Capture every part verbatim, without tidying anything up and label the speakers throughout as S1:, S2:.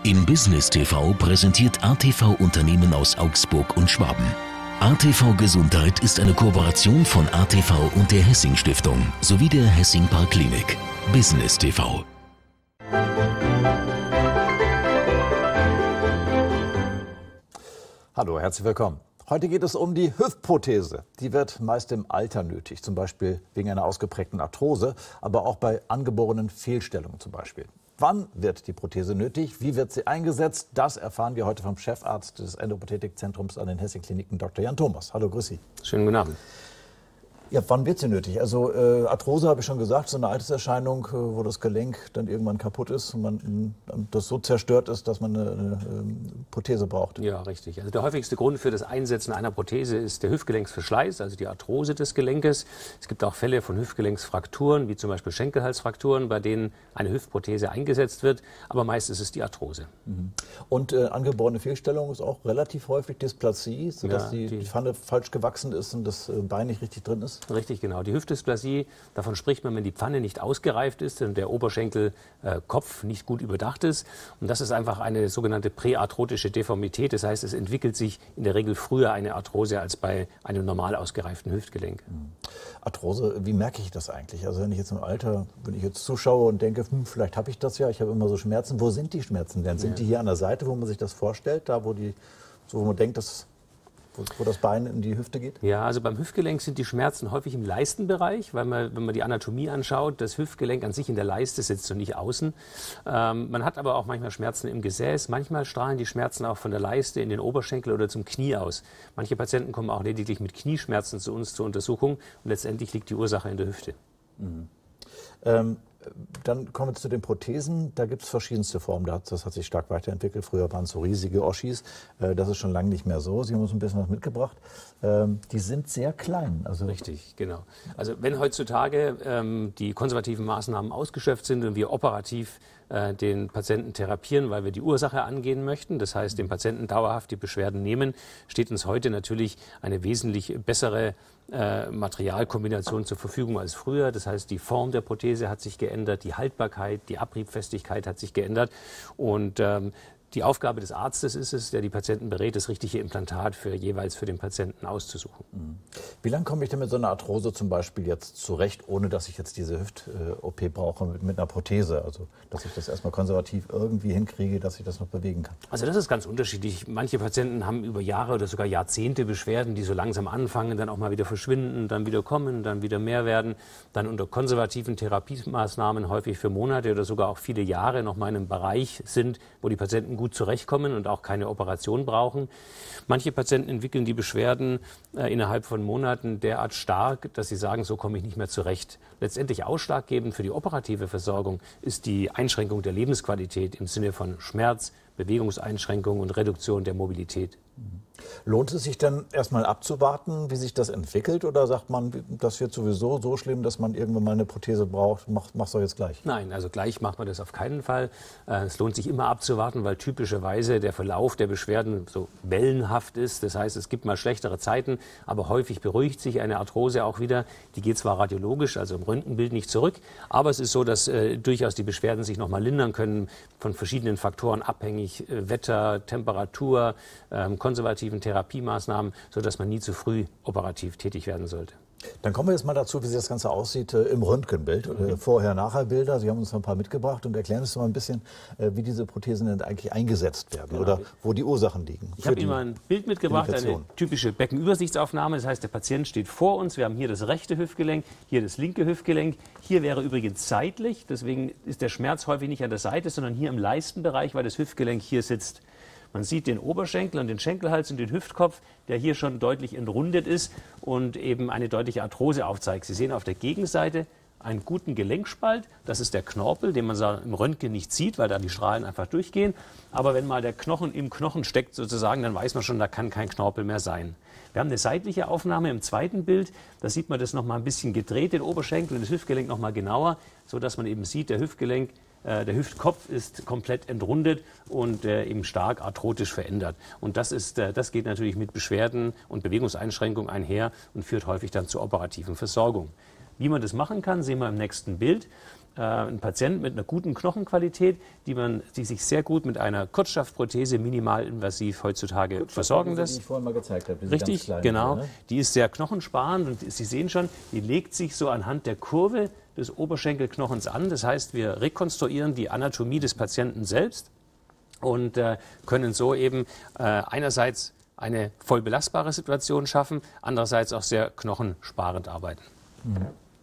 S1: In Business T V präsentiert A T V Unternehmen aus Augsburg und Schwaben. A T V Gesundheit ist eine Kooperation von A T V und der Hessing Stiftung sowie der Hessing Park Klinik. Business T V.
S2: Hallo, herzlich willkommen. Heute geht es um die Hüftprothese. Die wird meist im Alter nötig, zum Beispiel wegen einer ausgeprägten Arthrose, aber auch bei angeborenen Fehlstellungen zum Beispiel. Wann wird die Prothese nötig? Wie wird sie eingesetzt? Das erfahren wir heute vom Chefarzt des Endoprothetikzentrums an den Hessing-Kliniken, Doktor Jan Thomas. Hallo, grüß Sie.
S3: Schönen guten Abend.
S2: Ja, wann wird sie nötig? Also äh, Arthrose habe ich schon gesagt, so eine Alterserscheinung, äh, wo das Gelenk dann irgendwann kaputt ist und man äh, das so zerstört ist, dass man eine, eine äh, Prothese braucht.
S3: Ja, richtig. Also der häufigste Grund für das Einsetzen einer Prothese ist der Hüftgelenksverschleiß, also die Arthrose des Gelenkes. Es gibt auch Fälle von Hüftgelenksfrakturen, wie zum Beispiel Schenkelhalsfrakturen, bei denen eine Hüftprothese eingesetzt wird, aber meist ist es die Arthrose.
S2: Mhm. Und äh, angeborene Fehlstellung ist auch relativ häufig Dysplasie, sodass ja, die, die Pfanne falsch gewachsen ist und das äh, Bein nicht richtig drin ist.
S3: Richtig, genau. Die Hüftdysplasie, davon spricht man, wenn die Pfanne nicht ausgereift ist und der Oberschenkelkopf äh, nicht gut überdacht ist. Und das ist einfach eine sogenannte präarthrotische Deformität. Das heißt, es entwickelt sich in der Regel früher eine Arthrose als bei einem normal ausgereiften Hüftgelenk.
S2: Mhm. Arthrose, wie merke ich das eigentlich? Also wenn ich jetzt im Alter, wenn ich jetzt zuschaue und denke, hm, vielleicht habe ich das ja, ich habe immer so Schmerzen. Wo sind die Schmerzen denn? Sind ja. die hier an der Seite, wo man sich das vorstellt, da wo, die, so, wo man denkt, dass Wo, wo das Bein in die Hüfte geht?
S3: Ja, also beim Hüftgelenk sind die Schmerzen häufig im Leistenbereich, weil man, wenn man die Anatomie anschaut, das Hüftgelenk an sich in der Leiste sitzt und nicht außen. Ähm, man hat aber auch manchmal Schmerzen im Gesäß. Manchmal strahlen die Schmerzen auch von der Leiste in den Oberschenkel oder zum Knie aus. Manche Patienten kommen auch lediglich mit Knieschmerzen zu uns zur Untersuchung und letztendlich liegt die Ursache in der Hüfte.
S2: Mhm. Ähm, Dann kommen wir zu den Prothesen. Da gibt es verschiedenste Formen. Das hat sich stark weiterentwickelt. Früher waren es so riesige Oschis. Das ist schon lange nicht mehr so. Sie haben uns ein bisschen was mitgebracht. Die sind sehr klein. Also
S3: Richtig, genau. Also wenn heutzutage ähm, die konservativen Maßnahmen ausgeschöpft sind und wir operativ äh, den Patienten therapieren, weil wir die Ursache angehen möchten, das heißt dem Patienten dauerhaft die Beschwerden nehmen, steht uns heute natürlich eine wesentlich bessere äh, Materialkombination zur Verfügung als früher. Das heißt, die Form der Prothese hat sich geändert, die Haltbarkeit, die Abriebfestigkeit hat sich geändert und ähm, die Aufgabe des Arztes ist es, der die Patienten berät, das richtige Implantat für jeweils für den Patienten auszusuchen.
S2: Wie lange komme ich denn mit so einer Arthrose zum Beispiel jetzt zurecht, ohne dass ich jetzt diese Hüft-O P brauche mit, mit einer Prothese? Also, dass ich das erstmal konservativ irgendwie hinkriege, dass ich das noch bewegen kann.
S3: Also das ist ganz unterschiedlich. Manche Patienten haben über Jahre oder sogar Jahrzehnte Beschwerden, die so langsam anfangen, dann auch mal wieder verschwinden, dann wieder kommen, dann wieder mehr werden, dann unter konservativen Therapiemaßnahmen häufig für Monate oder sogar auch viele Jahre noch mal in einem Bereich sind, wo die Patienten gut zurechtkommen und auch keine Operation brauchen. Manche Patienten entwickeln die Beschwerden äh, innerhalb von Monaten derart stark, dass sie sagen, so komme ich nicht mehr zurecht. Letztendlich ausschlaggebend für die operative Versorgung ist die Einschränkung der Lebensqualität im Sinne von Schmerz, Bewegungseinschränkung und Reduktion der Mobilität.
S2: Lohnt es sich dann erstmal abzuwarten, wie sich das entwickelt? Oder sagt man, das wird sowieso so schlimm, dass man irgendwann mal eine Prothese braucht? Mach, mach's doch jetzt gleich.
S3: Nein, also gleich macht man das auf keinen Fall. Es lohnt sich immer abzuwarten, weil typischerweise der Verlauf der Beschwerden so wellenhaft ist. Das heißt, es gibt mal schlechtere Zeiten, aber häufig beruhigt sich eine Arthrose auch wieder. Die geht zwar radiologisch, also im Röntgenbild nicht zurück, aber es ist so, dass äh, durchaus die Beschwerden sich noch mal lindern können, von verschiedenen Faktoren abhängig, äh, Wetter, Temperatur, äh, konservativen Therapiemaßnahmen, sodass man nie zu früh operativ tätig werden sollte.
S2: Dann kommen wir jetzt mal dazu, wie sich das Ganze aussieht äh, im Röntgenbild. Mhm. Äh, Vorher-Nachher-Bilder. Sie haben uns noch ein paar mitgebracht und erklären uns mal ein bisschen, äh, wie diese Prothesen denn eigentlich eingesetzt werden, genau, oder wo die Ursachen liegen.
S3: Ich habe Ihnen mal ein Bild mitgebracht, eine typische Beckenübersichtsaufnahme. Das heißt, der Patient steht vor uns. Wir haben hier das rechte Hüftgelenk, hier das linke Hüftgelenk. Hier wäre übrigens seitlich, deswegen ist der Schmerz häufig nicht an der Seite, sondern hier im Leistenbereich, weil das Hüftgelenk hier sitzt. Man sieht den Oberschenkel und den Schenkelhals und den Hüftkopf, der hier schon deutlich entrundet ist und eben eine deutliche Arthrose aufzeigt. Sie sehen auf der Gegenseite einen guten Gelenkspalt. Das ist der Knorpel, den man im Röntgen nicht sieht, weil da die Strahlen einfach durchgehen. Aber wenn mal der Knochen im Knochen steckt sozusagen, dann weiß man schon, da kann kein Knorpel mehr sein. Wir haben eine seitliche Aufnahme im zweiten Bild. Da sieht man das noch mal ein bisschen gedreht, den Oberschenkel und das Hüftgelenk noch mal genauer, sodass man eben sieht, der Hüftgelenk Der Hüftkopf ist komplett entrundet und äh, eben stark arthrotisch verändert. Und das, ist, äh, das geht natürlich mit Beschwerden und Bewegungseinschränkungen einher und führt häufig dann zur operativen Versorgung. Wie man das machen kann, sehen wir im nächsten Bild. äh, ein Patient mit einer guten Knochenqualität, die man, die sich sehr gut mit einer Kurzschaftprothese minimalinvasiv heutzutage versorgen lässt.
S2: Die ich vorhin mal gezeigt habe.
S3: Richtig, kleinen, genau. Hier, ne? Die ist sehr knochensparend und Sie sehen schon, die legt sich so anhand der Kurve des Oberschenkelknochens an. Das heißt, wir rekonstruieren die Anatomie des Patienten selbst und äh, können so eben äh, einerseits eine voll belastbare Situation schaffen, andererseits auch sehr knochensparend arbeiten.
S2: Mhm.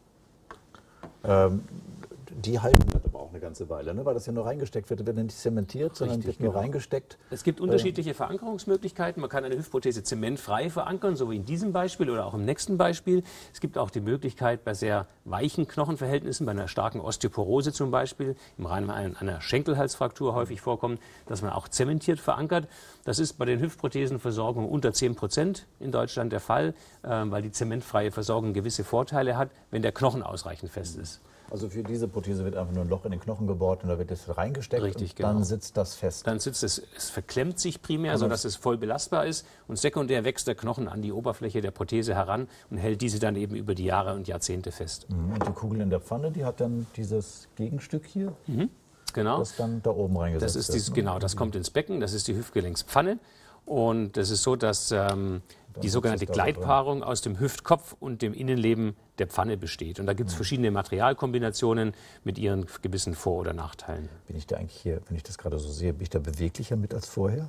S2: Ähm, die halten das aber auch eine ganze Weile, ne? Weil das ja nur reingesteckt wird. Wird nicht zementiert, sondern
S3: Richtig,
S2: wird nur
S3: genau.
S2: reingesteckt.
S3: Es gibt unterschiedliche äh, Verankerungsmöglichkeiten. Man kann eine Hüftprothese zementfrei verankern, so wie in diesem Beispiel oder auch im nächsten Beispiel. Es gibt auch die Möglichkeit, bei sehr weichen Knochenverhältnissen, bei einer starken Osteoporose zum Beispiel, im Rahmen einer Schenkelhalsfraktur häufig vorkommt, dass man auch zementiert verankert. Das ist bei den Hüftprothesenversorgungen unter zehn Prozent in Deutschland der Fall, äh, weil die zementfreie Versorgung gewisse Vorteile hat, wenn der Knochen ausreichend fest ist.
S2: Also für diese Prothese wird einfach nur ein Loch in den Knochen gebohrt und da wird es reingesteckt.
S3: Richtig,
S2: und
S3: genau.
S2: Dann sitzt das fest.
S3: Dann sitzt es, es verklemmt sich primär, sodass es voll belastbar ist und sekundär wächst der Knochen an die Oberfläche der Prothese heran und hält diese dann eben über die Jahre und Jahrzehnte fest.
S2: Und die Kugel in der Pfanne, die hat dann dieses Gegenstück hier,
S3: mhm, genau.
S2: das dann da oben reingesetzt
S3: das ist dieses,
S2: wird.
S3: Genau, das kommt ins Becken, das ist die Hüftgelenkspfanne und das ist so, dass ähm, die sogenannte Gleitpaarung aus dem Hüftkopf und dem Innenleben der Pfanne besteht. Und da gibt es verschiedene Materialkombinationen mit ihren gewissen Vor- oder Nachteilen.
S2: Bin ich da eigentlich hier, wenn ich das gerade so sehe, bin ich da beweglicher mit als vorher?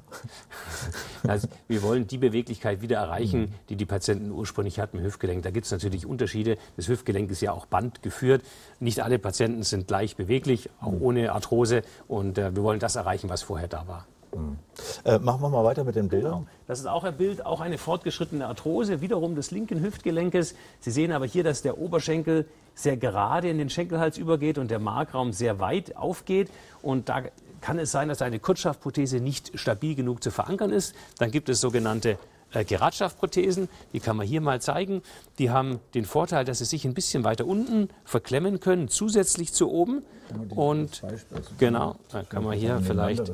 S3: Also wir wollen die Beweglichkeit wieder erreichen, die die Patienten ursprünglich hatten im Hüftgelenk. Da gibt es natürlich Unterschiede. Das Hüftgelenk ist ja auch bandgeführt. Nicht alle Patienten sind gleich beweglich, auch ohne Arthrose. Und äh, wir wollen das erreichen, was vorher da war.
S2: Mhm. Äh, machen wir mal weiter mit den Bildern.
S3: Genau. Das ist auch ein Bild, auch eine fortgeschrittene Arthrose, wiederum des linken Hüftgelenkes. Sie sehen aber hier, dass der Oberschenkel sehr gerade in den Schenkelhals übergeht und der Markraum sehr weit aufgeht. Und da kann es sein, dass eine Kurzschaftprothese nicht stabil genug zu verankern ist. Dann gibt es sogenannte äh, Geradschaftprothesen, die kann man hier mal zeigen. Die haben den Vorteil, dass sie sich ein bisschen weiter unten verklemmen können, zusätzlich zu oben. Und genau, da kann man hier vielleicht,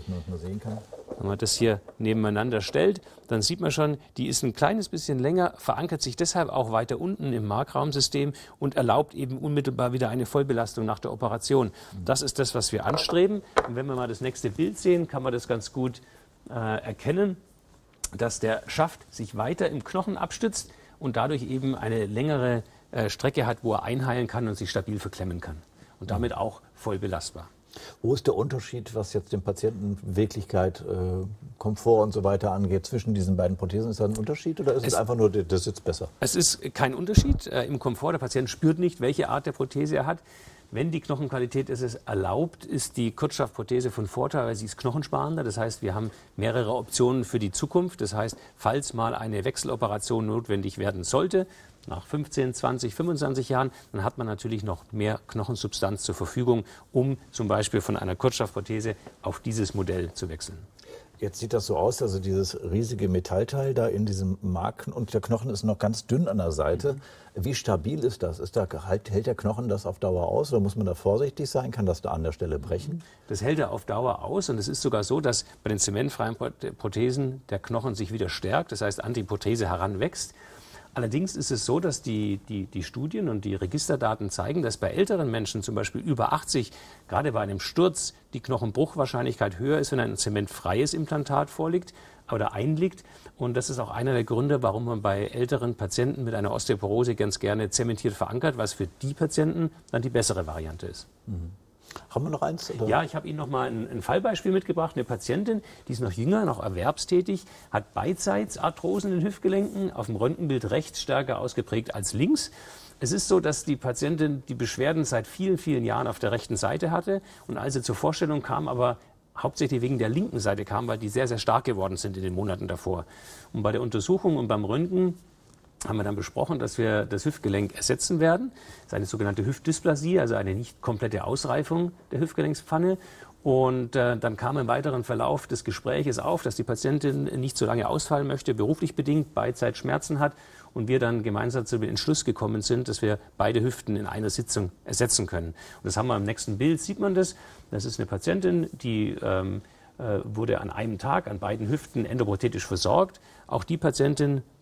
S3: wenn man das hier nebeneinander stellt, dann sieht man schon, die ist ein kleines bisschen länger, verankert sich deshalb auch weiter unten im Markraumsystem und erlaubt eben unmittelbar wieder eine Vollbelastung nach der Operation. Das ist das, was wir anstreben. Und wenn wir mal das nächste Bild sehen, kann man das ganz gut äh, erkennen, dass der Schaft sich weiter im Knochen abstützt und dadurch eben eine längere äh, Strecke hat, wo er einheilen kann und sich stabil verklemmen kann. Und damit auch voll belastbar.
S2: Wo ist der Unterschied, was jetzt den Patienten Beweglichkeit, äh, Komfort und so weiter angeht, zwischen diesen beiden Prothesen? Ist da ein Unterschied oder ist es, es einfach nur, der sitzt besser?
S3: Es ist kein Unterschied äh, im Komfort. Der Patient spürt nicht, welche Art der Prothese er hat. Wenn die Knochenqualität es erlaubt, ist die Kurzschaftprothese von Vorteil, weil sie ist knochensparender. Das heißt, wir haben mehrere Optionen für die Zukunft. Das heißt, falls mal eine Wechseloperation notwendig werden sollte, nach fünfzehn, zwanzig, fünfundzwanzig Jahren, dann hat man natürlich noch mehr Knochensubstanz zur Verfügung, um zum Beispiel von einer Kurzschaftprothese auf dieses Modell zu wechseln.
S2: Jetzt sieht das so aus, also dieses riesige Metallteil da in diesem Mark und der Knochen ist noch ganz dünn an der Seite. Wie stabil ist das? Ist da, hält der Knochen das auf Dauer aus oder muss man da vorsichtig sein? Kann das da an der Stelle brechen?
S3: Das hält er auf Dauer aus und es ist sogar so, dass bei den zementfreien Prothesen der Knochen sich wieder stärkt, das heißt an die Prothese heranwächst. Allerdings ist es so, dass die, die, die Studien und die Registerdaten zeigen, dass bei älteren Menschen, zum Beispiel über achtzig, gerade bei einem Sturz die Knochenbruchwahrscheinlichkeit höher ist, wenn ein zementfreies Implantat vorliegt oder einliegt. Und das ist auch einer der Gründe, warum man bei älteren Patienten mit einer Osteoporose ganz gerne zementiert verankert, was für die Patienten dann die bessere Variante ist.
S2: Mhm. Haben wir noch eins? Oder?
S3: Ja, ich habe Ihnen noch mal ein, ein Fallbeispiel mitgebracht. Eine Patientin, die ist noch jünger, noch erwerbstätig, hat beidseits Arthrosen in den Hüftgelenken, auf dem Röntgenbild rechts stärker ausgeprägt als links. Es ist so, dass die Patientin die Beschwerden seit vielen, vielen Jahren auf der rechten Seite hatte und als sie zur Vorstellung kam, aber hauptsächlich wegen der linken Seite kam, weil die sehr, sehr stark geworden sind in den Monaten davor. Und bei der Untersuchung und beim Röntgen haben wir dann besprochen, dass wir das Hüftgelenk ersetzen werden. Das ist eine sogenannte Hüftdysplasie, also eine nicht komplette Ausreifung der Hüftgelenkspfanne. Und äh, dann kam im weiteren Verlauf des Gespräches auf, dass die Patientin nicht so lange ausfallen möchte, beruflich bedingt, beidseitig Schmerzen hat. Und wir dann gemeinsam zu dem Entschluss gekommen sind, dass wir beide Hüften in einer Sitzung ersetzen können. Und das haben wir im nächsten Bild, sieht man das. Das ist eine Patientin, die ähm, äh, wurde an einem Tag an beiden Hüften endoprothetisch versorgt. Auch die Patientin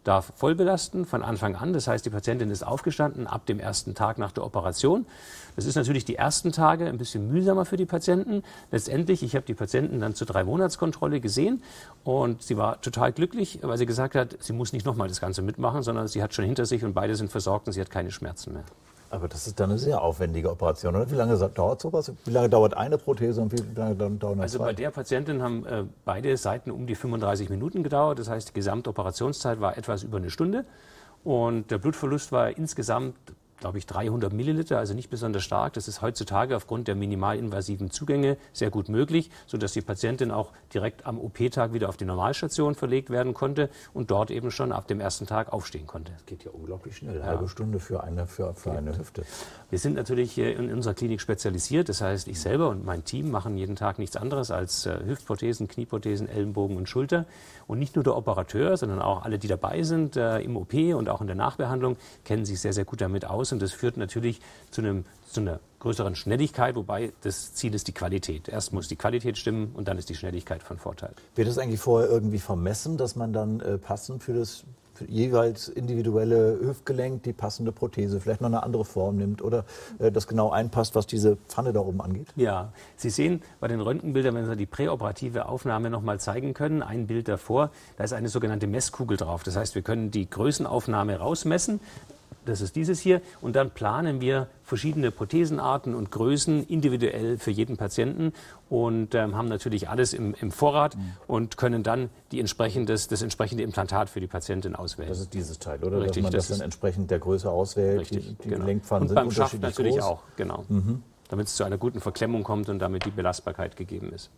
S3: darf voll belasten von Anfang an. Das heißt, die Patientin ist aufgestanden ab dem ersten Tag nach der Operation. Das ist natürlich die ersten Tage ein bisschen mühsamer für die Patienten. Letztendlich, ich habe die Patienten dann zur Drei-Monats-Kontrolle gesehen und sie war total glücklich, weil sie gesagt hat, sie muss nicht nochmal das Ganze mitmachen, sondern sie hat schon hinter sich und beide sind versorgt und sie hat keine Schmerzen mehr.
S2: Aber das ist dann eine sehr aufwendige Operation, oder? Wie lange dauert sowas? Wie lange dauert eine Prothese und wie lange dauert eine
S3: Also
S2: zwei?
S3: Bei der Patientin haben äh, beide Seiten um die fünfunddreißig Minuten gedauert. Das heißt, die gesamte Operationszeit war etwas über eine Stunde. Und der Blutverlust war insgesamt, glaube ich, dreihundert Milliliter, also nicht besonders stark. Das ist heutzutage aufgrund der minimalinvasiven Zugänge sehr gut möglich, sodass die Patientin auch direkt am O P-Tag wieder auf die Normalstation verlegt werden konnte und dort eben schon ab dem ersten Tag aufstehen konnte.
S2: Das geht ja unglaublich schnell, eine ja. halbe Stunde für eine, für, für eine Hüfte.
S3: Wir sind natürlich in unserer Klinik spezialisiert, das heißt, ich selber und mein Team machen jeden Tag nichts anderes als äh, Hüftprothesen, Knieprothesen, Ellenbogen und Schulter. Und nicht nur der Operateur, sondern auch alle, die dabei sind äh, im O P und auch in der Nachbehandlung, kennen sich sehr, sehr gut damit aus. Und das führt natürlich zu, einem, zu einer größeren Schnelligkeit, wobei das Ziel ist die Qualität. Erst muss die Qualität stimmen und dann ist die Schnelligkeit von Vorteil.
S2: Wird das eigentlich vorher irgendwie vermessen, dass man dann äh, passend für das für jeweils individuelle Hüftgelenk die passende Prothese, vielleicht noch eine andere Form nimmt oder äh, das genau einpasst, was diese Pfanne da oben angeht?
S3: Ja, Sie sehen bei den Röntgenbildern, wenn Sie die präoperative Aufnahme noch mal zeigen können, ein Bild davor, da ist eine sogenannte Messkugel drauf. Das heißt, wir können die Größenaufnahme rausmessen. Das ist dieses hier. Und dann planen wir verschiedene Prothesenarten und Größen individuell für jeden Patienten und ähm, haben natürlich alles im, im Vorrat mhm. und können dann die entsprechendes, das entsprechende Implantat für die Patientin auswählen.
S2: Das ist dieses Teil, oder?
S3: Richtig,
S2: dass man das, das dann entsprechend der Größe auswählt.
S3: Richtig,
S2: die die
S3: genau.
S2: Gelenkpfannen
S3: und
S2: sind
S3: beim Schaft
S2: unterschiedlich
S3: natürlich
S2: groß.
S3: auch, genau. Mhm. Damit es zu einer guten Verklemmung kommt und damit die Belastbarkeit gegeben ist.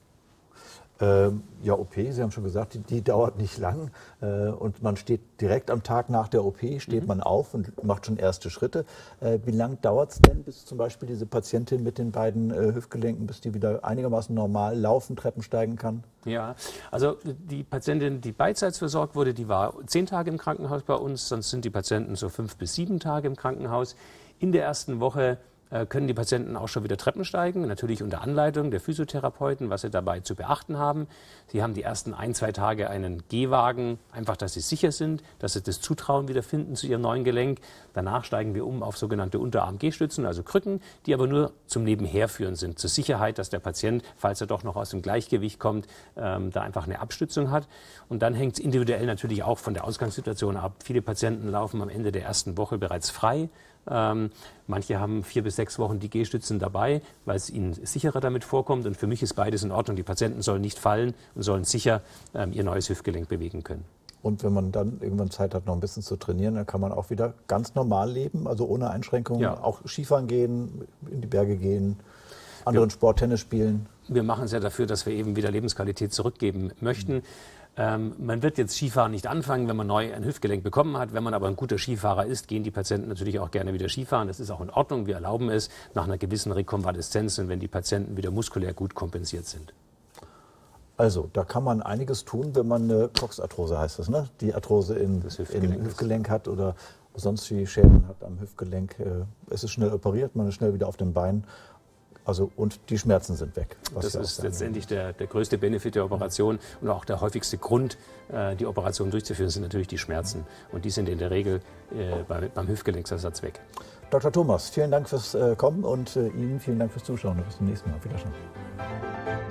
S2: Ähm, ja, O P, Sie haben schon gesagt, die, die dauert nicht lang äh, und man steht direkt am Tag nach der O P, steht mhm. man auf und macht schon erste Schritte. Äh, wie lange dauert es denn, bis zum Beispiel diese Patientin mit den beiden äh, Hüftgelenken, bis die wieder einigermaßen normal laufen, Treppen steigen kann?
S3: Ja, also die Patientin, die beidseits versorgt wurde, die war zehn Tage im Krankenhaus bei uns, sonst sind die Patienten so fünf bis sieben Tage im Krankenhaus. In der ersten Woche können die Patienten auch schon wieder Treppen steigen, natürlich unter Anleitung der Physiotherapeuten, was sie dabei zu beachten haben. Sie haben die ersten ein, zwei Tage einen Gehwagen, einfach, dass sie sicher sind, dass sie das Zutrauen wiederfinden zu ihrem neuen Gelenk. Danach steigen wir um auf sogenannte Unterarm-Gehstützen, also Krücken, die aber nur zum Nebenherführen sind, zur Sicherheit, dass der Patient, falls er doch noch aus dem Gleichgewicht kommt, ähm, da einfach eine Abstützung hat. Und dann hängt es individuell natürlich auch von der Ausgangssituation ab. Viele Patienten laufen am Ende der ersten Woche bereits frei. Ähm, manche haben vier bis sechs Wochen die Gehstützen dabei, weil es ihnen sicherer damit vorkommt. Und für mich ist beides in Ordnung. Die Patienten sollen nicht fallen und sollen sicher ähm, ihr neues Hüftgelenk bewegen können. Und wenn man dann irgendwann Zeit hat, noch ein bisschen zu trainieren, dann kann man auch wieder ganz normal leben, also ohne Einschränkungen, ja. Auch Skifahren gehen, in die Berge gehen, anderen wir, Sport, Tennis spielen. Wir machen es ja dafür, dass wir eben wieder Lebensqualität zurückgeben möchten. Mhm. Ähm, man wird jetzt Skifahren nicht anfangen, wenn man neu ein Hüftgelenk bekommen hat. Wenn man aber ein guter Skifahrer ist, gehen die Patienten natürlich auch gerne wieder Skifahren. Das ist auch in Ordnung. Wir erlauben es nach einer gewissen Rekonvaleszenz und wenn die Patienten wieder muskulär gut kompensiert sind. Also, da kann man einiges tun, wenn man eine Cox-Arthrose heißt das, ne? Die Arthrose in, im Hüftgelenk hat oder sonst wie Schäden hat am Hüftgelenk. Es ist schnell operiert, man ist schnell wieder auf dem Bein. Also, und die Schmerzen sind weg. Das ist letztendlich der, der größte Benefit der Operation und auch der häufigste Grund, äh, die Operation durchzuführen, sind natürlich die Schmerzen. Und die sind in der Regel äh, bei, beim Hüftgelenksersatz weg. Doktor Thomas, vielen Dank fürs äh, Kommen und äh, Ihnen vielen Dank fürs Zuschauen und bis zum nächsten Mal. Auf Wiedersehen.